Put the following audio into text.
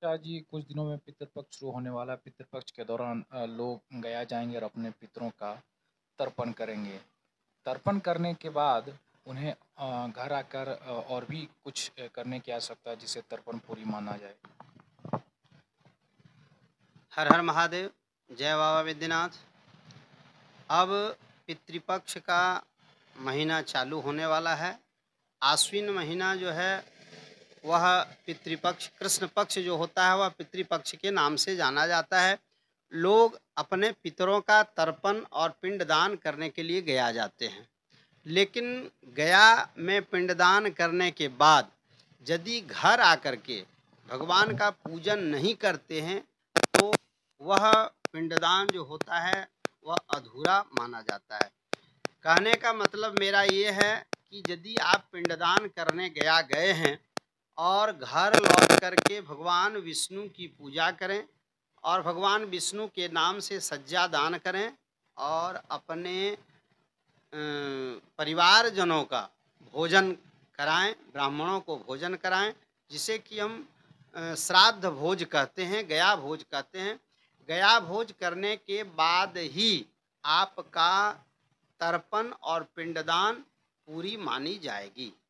अच्छा जी, कुछ दिनों में पितृपक्ष शुरू होने वाला है। पितृपक्ष के दौरान लोग गया जाएँगे और अपने पितरों का तर्पण करेंगे। तर्पण करने के बाद उन्हें घर आकर और भी कुछ करने की आवश्यकता है जिससे तर्पण पूरी माना जाए। हर हर महादेव। जय बाबा विद्यनाथ। अब पितृपक्ष का महीना चालू होने वाला है। आश्विन महीना जो है वह पितृपक्ष, कृष्ण पक्ष जो होता है वह पितृपक्ष के नाम से जाना जाता है। लोग अपने पितरों का तर्पण और पिंडदान करने के लिए गया जाते हैं। लेकिन गया में पिंडदान करने के बाद यदि घर आकर के भगवान का पूजन नहीं करते हैं तो वह पिंडदान जो होता है वह अधूरा माना जाता है। कहने का मतलब मेरा ये है कि यदि आप पिंडदान करने गए हैं और घर लौट करके भगवान विष्णु की पूजा करें और भगवान विष्णु के नाम से सज्जा दान करें और अपने परिवारजनों का भोजन कराएं, ब्राह्मणों को भोजन कराएं, जिसे कि हम श्राद्ध भोज कहते हैं, गया भोज कहते हैं। गया भोज करने के बाद ही आपका तर्पण और पिंडदान पूरी मानी जाएगी।